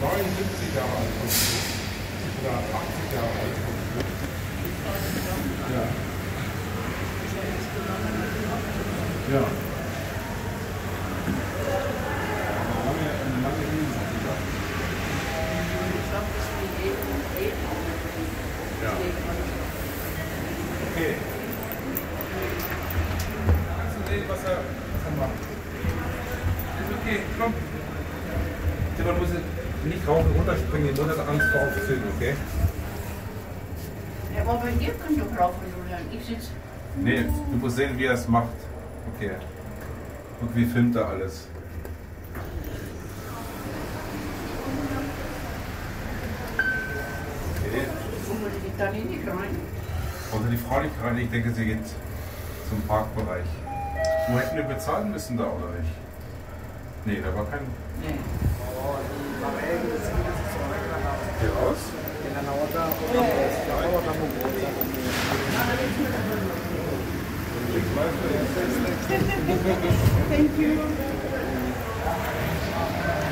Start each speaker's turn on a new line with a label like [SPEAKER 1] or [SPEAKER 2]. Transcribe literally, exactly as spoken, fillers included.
[SPEAKER 1] neunundsiebzig Jahre alt oder achtzig Jahre alt. Ja. Ja. Ja. Okay. Kannst du sehen, was er, was er macht? Ist okay, komm. Man muss nicht rauf und runter springen, nur hat Angst vor Aufzügen, okay?
[SPEAKER 2] Ja, aber bei dir kann doch rauf und runter. Ich sitze.
[SPEAKER 1] Nee, du musst sehen, wie er es macht. Okay. Und wie filmt er alles? Okay.
[SPEAKER 2] Wo will ich da nicht rein?
[SPEAKER 1] Wollte die Frau nicht rein? Ich denke, sie geht zum Parkbereich. Wo hätten wir bezahlen müssen da, oder nicht? Nee, da war kein...
[SPEAKER 2] Nee.
[SPEAKER 1] Hier raus?
[SPEAKER 2] Thank you.